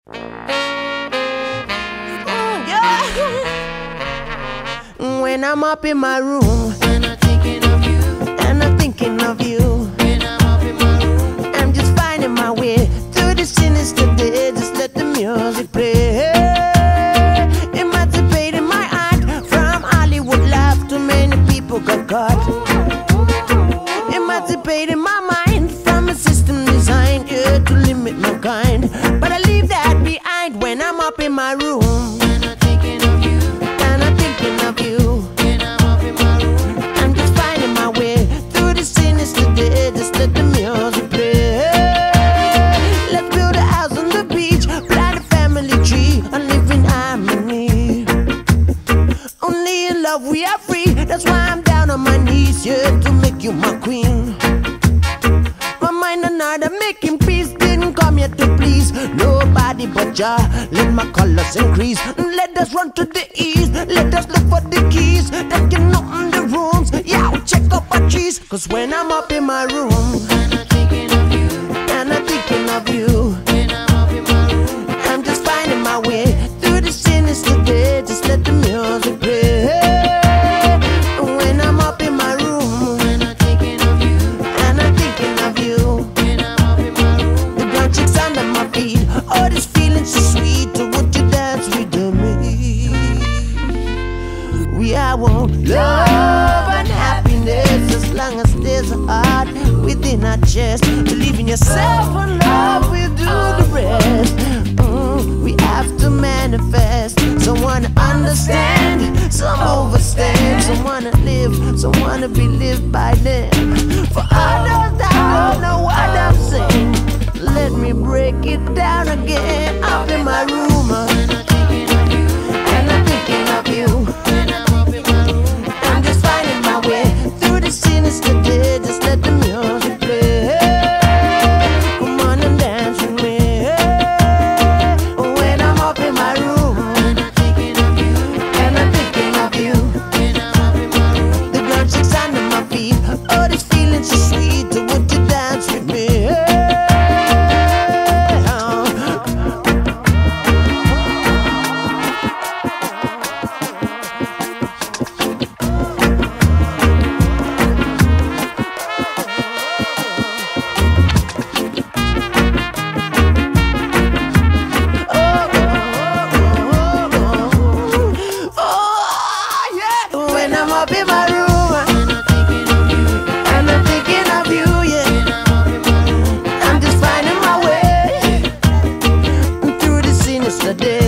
Yeah. When I'm up in my room And I'm thinking of you. and I'm thinking of you, When I'm up in my room. I'm just finding my way through the sinister day. Just let the music play. Emancipating my heart from Hollywood love. Too many people got caught. Emancipating my mind from a system designed to limit mankind. But I leave that behind when I'm up in my room And I'm thinking of you. and I'm thinking of you. When I'm up in my room. I'm just finding my way through the sinister day. Just let the music play. Let's build a house on the beach, plant a family tree, and live in harmony. Only in love we are free. That's why I'm down on my knees, yeah, to make you my queen. My mind and heart are making peace. Didn't come here to please nobody but Jah. Let my colors increase. Let us run to the east. Let us look for the keys that can open the rooms. Yeah, check up our trees. Cause when I'm up in my room And I'm thinking of you. and I'm thinking of you, When I'm up in my room. I'm just finding my way through the sinister day. Just let the music play. When I'm up in my room And I'm thinking of you. and I'm thinking of you, When I'm up in my room. the brown chicks under my feet. Oh, this feeling so sweet. Would you dance with me? We are one love and happiness as long as there's a heart within our chest. Believe in yourself and love will do the rest. We have to manifest. Some wanna understand, some overstand. Some wanna live, some wanna be lived by them. For others that don't know what I'm saying, let me break it down again. Up in my room And I'm thinking of you. and I'm thinking of you. When I'm up in my room. I'm just finding my way through the sinister day. Just let the music play. Come on and dance with me. When I'm up in my room And I'm thinking of you. and I'm thinking of you, When I'm up in my room. the ground shakes under my feet. Oh, this feeling so sweet. Would you dance with me? When I'm up in my room And I'm thinking of you. and I'm thinking of you, yeah, When I'm up in my room. I'm just finding my way through the sinister day.